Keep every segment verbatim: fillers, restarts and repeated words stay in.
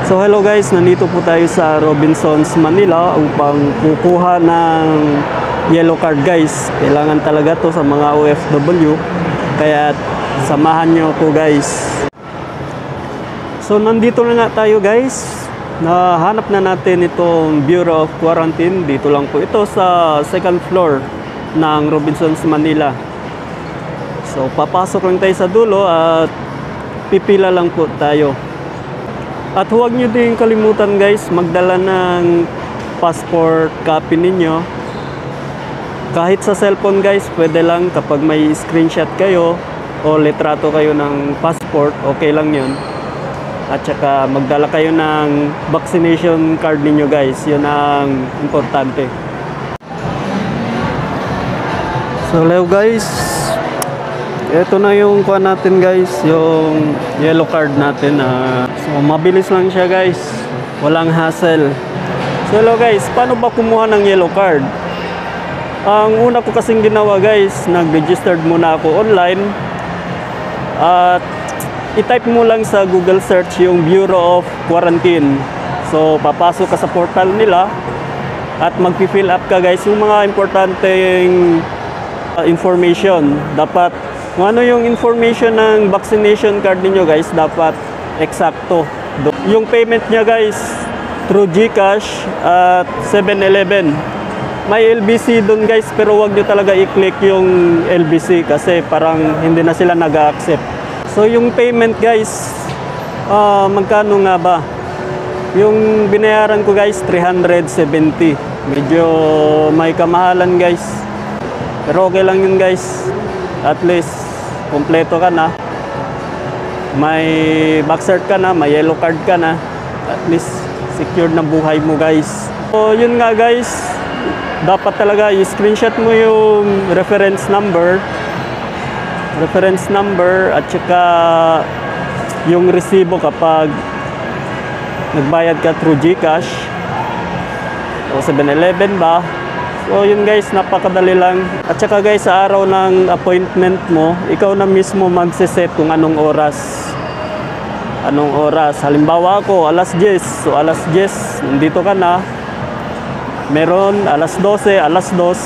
So hello guys, nandito po tayo sa Robinsons, Manila upang kukuha ng yellow card guys. Kailangan talaga to sa mga O F W, kaya samahan nyo ko guys. So nandito na nga tayo guys. Nahanap na natin itong Bureau of Quarantine. Dito lang po ito sa second floor ng Robinsons, Manila. So papasok lang tayo sa dulo at pipila lang po tayo. At huwag nyo din kalimutan guys, magdala ng passport copy ninyo. Kahit sa cellphone guys, pwede lang kapag may screenshot kayo o litrato kayo ng passport, okay lang yun. At saka magdala kayo ng vaccination card ninyo guys, yun ang importante. So hello guys, ito na yung kuha natin guys, yung yellow card natin. Uh, so mabilis lang siya guys, walang hassle. So hello guys, paano ba kumuha ng yellow card? Ang una ko kasing ginawa guys, nag-registered muna ako online. At i-type mo lang sa Google search yung Bureau of Quarantine. So papasok ka sa portal nila at mag-fill up ka guys yung mga importanteng uh, information. Dapat kung ano yung information ng vaccination card niyo guys, dapat eksakto. Yung payment niya guys, through GCash at seven eleven. May L B C doon guys, pero wag nyo talaga i-click yung L B C kasi parang hindi na sila nag-accept. So yung payment guys, uh, magkano nga ba? Yung binayaran ko guys, three hundred seventy. Medyo may kamahalan guys, pero okay lang yun guys. At least kompleto ka na, may backsert ka na, may yellow card ka na, at least secured na buhay mo guys. So yun nga guys, dapat talaga i-screenshot mo yung reference number reference number at saka yung resibo kapag nagbayad ka through GCash o seven eleven ba. So yun guys, napakadali lang. At saka guys, sa araw ng appointment mo, ikaw na mismo magsiset kung anong oras. Anong oras. Halimbawa ako, alas diyes. So alas diyes, nandito ka na. Meron, alas dose, alas dos.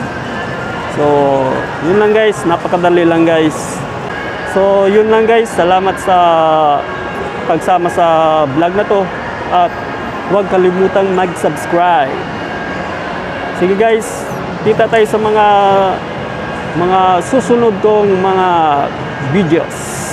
So yun lang guys, napakadali lang guys. So yun lang guys, salamat sa pagsama sa vlog na to. At huwag kalimutang mag-subscribe. Sige guys, kita tayo sa mga mga susunod kong mga videos.